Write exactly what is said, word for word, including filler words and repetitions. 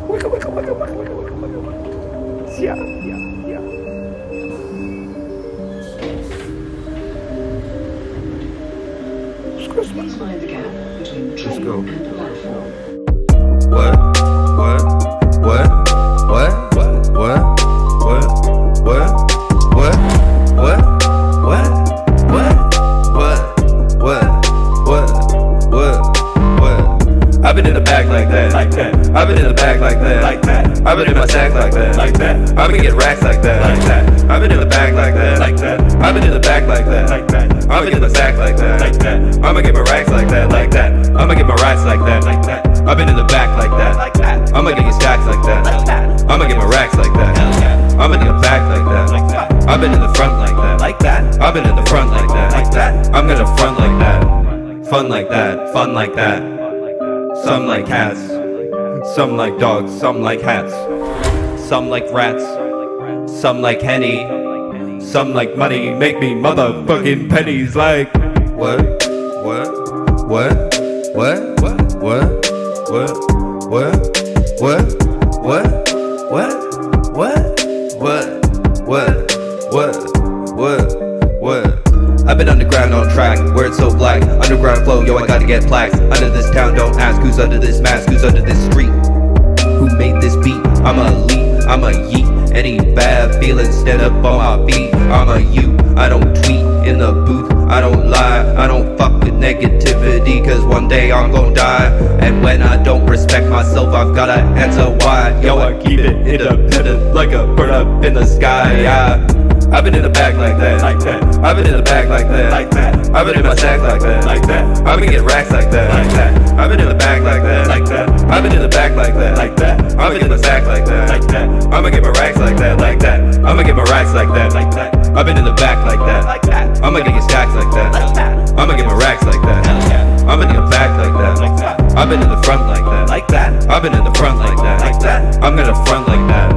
Wiggle, wiggle, wiggle, wiggle, wiggle, wiggle, wiggle, wiggle. Yeah, yeah, yeah. It's Christmas. Find the gap between the Let's train go. and the platform. What? What? What? What? What? What? What? What? What? What? What? What? What? What? What? I've been in the bag like that, like that. I've been in the bag like that, like that. I've been in my sack like that, like that. I've been getting racks like that, like that. I've been in the bag like that, like that. I've been in the bag like that, like that. I'ma get in the sack like that, like that. I'ma get my racks like that, like that. I'ma get my racks like that, like that. I've been in the back like that, like that. I'ma get your stacks like that, like that. I'ma get my racks like that, like that. I'ma get the back like that, like that. I've been in the front like that, like that. I've been in the front like that, like that. I'm gonna front like that, fun like that, fun like that. Some like cats, some like dogs, some like hats, some like rats, some like Henny, some like money. Make me motherfucking pennies like what? What? What? What? What? What? What? What? What? What? What? What? What? What? What? I've been underground on track, where it's so black. Underground flow, yo, I gotta get plaques. Under this town, don't ask who's under this mask, who's under this street. Who made this beat? I'm a elite, I'm a yeet. Any bad feelings stand up on my feet. I'm a you, I don't tweet in the booth, I don't lie. I don't fuck with negativity, cause one day I'm gon' die. And when I don't respect myself, I've gotta answer why. Yo, I keep it independent, like a bird up in the sky, yeah. I've been in the bag like that, like that. I've been in the bag like that, like that. I've been in my sack like that, like that. I've been getting racks like that, like that. I've been in the bag like that, like that. I've been in the bag like that, like that. I've been in the sack like that, like that. I'ma get my racks like that, like that. I'ma get my racks like that, like that. I've been in the back like that, like that. I'ma get your stacks like that, like that. I'ma get my racks like that, like that. I'ma get the back like that, like that. I've been in the front like that, like that. I've been in the front like that, like that. I'm gonna front like that.